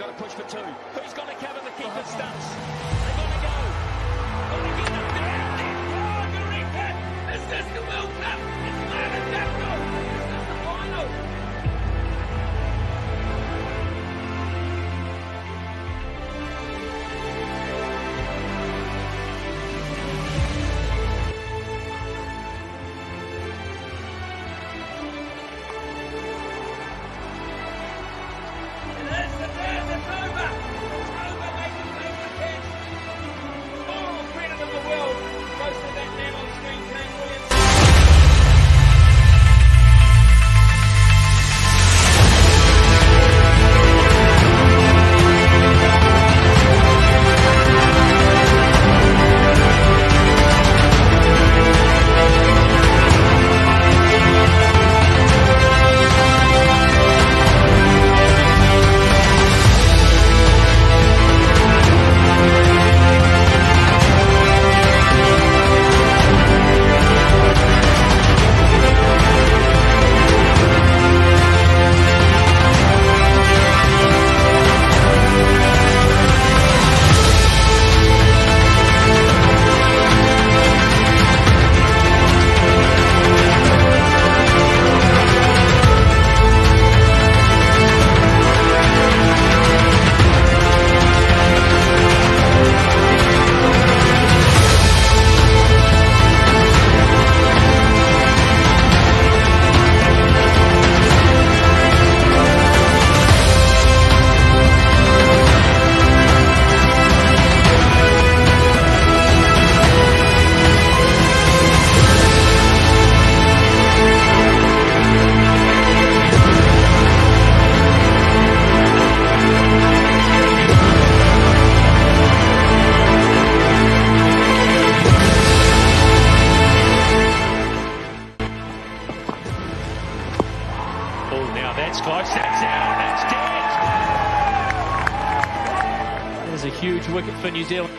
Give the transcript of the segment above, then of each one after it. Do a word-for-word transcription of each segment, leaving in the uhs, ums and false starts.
to push for two. Who's going to cover the keeper's stance? They're going to go. Going to get up there. Oh, Eureka! This is the World Cup. It's not a tackle. This is the final. Now that's close, that's out, that's dead. There's a huge wicket for New Zealand.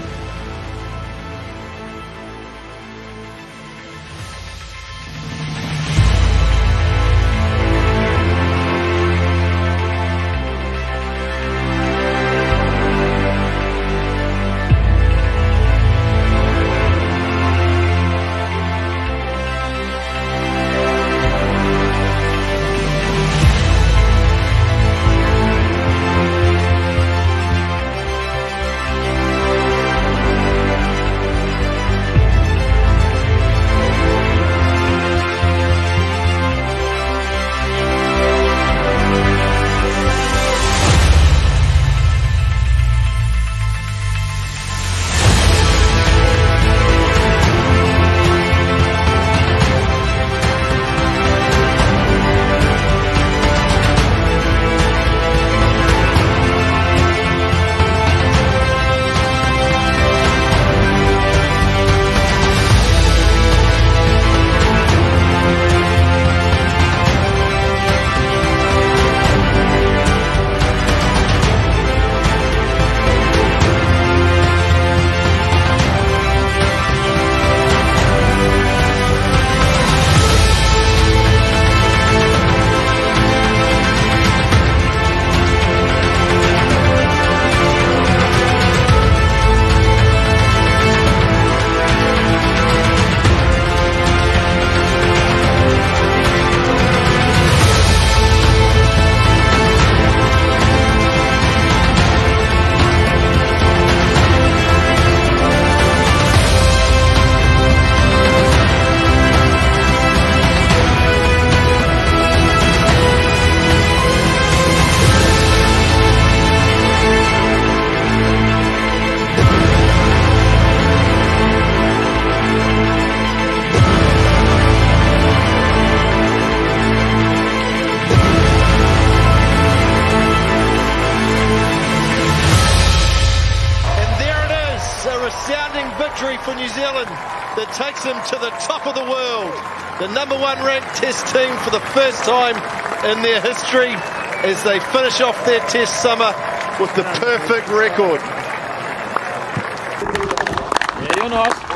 Resounding victory for New Zealand that takes them to the top of the world. The number one ranked Test team for the first time in their history as they finish off their Test summer with the perfect record. Ready or not.